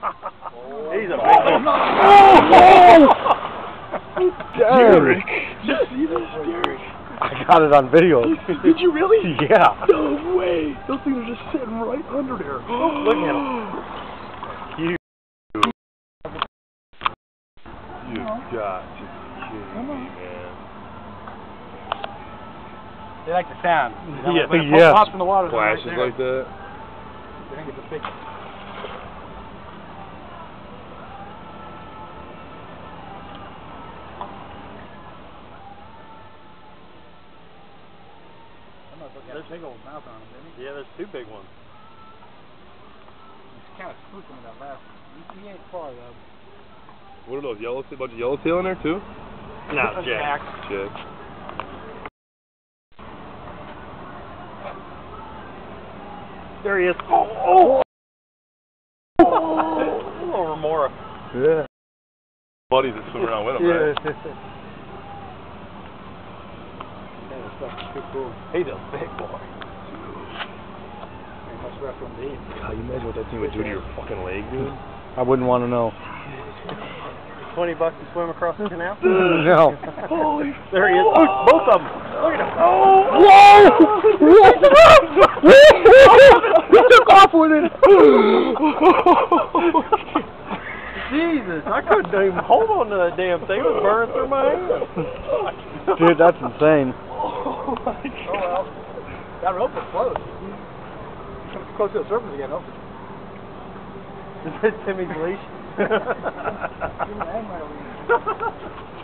He's a big one. Derek! Did you see this, Derek? I got it on video. Did you really? Yeah. No way! Those things are just sitting right under there. Look at him. Huge. You've got to be kidding me, man. They like the sound. Yeah. When it Yeah. pops in the water. Flashes right there. like that. They think it's a big. There's big old mouth on him, didn't he? Yeah, there's two big ones. He's kind of spooked him with that last one. He ain't far, though. What are those, a bunch of yellowtail in there, too? No, Jack. Jack. There he is. Oh! Little remora. Yeah. Buddies that swim around with him, right? Cool. He's a big boy. He must wrestle him to eat. God, you imagine what that thing would do to your fucking leg, dude? I wouldn't want to know. $20 to swim across the canal? No. Holy There he is. Oh, both of them. Look at him. Whoa! He took off with it. Jesus, I couldn't even hold on to that damn thing. It was burning through my hand. Dude, that's insane. Oh my God. Oh well. That rope was close. Comes close to the surface again, though. Is this Timmy's leash?